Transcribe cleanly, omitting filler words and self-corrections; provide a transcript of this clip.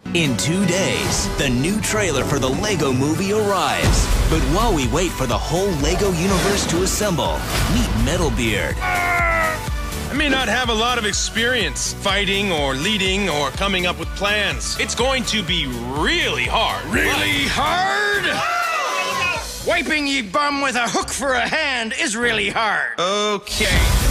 In 2 days, the new trailer for the Lego Movie arrives. But while we wait for the whole Lego universe to assemble, meet Metalbeard. I may not have a lot of experience fighting or leading or coming up with plans. It's going to be really hard. Really hard? Wiping ye bum with a hook for a hand is really hard. Okay.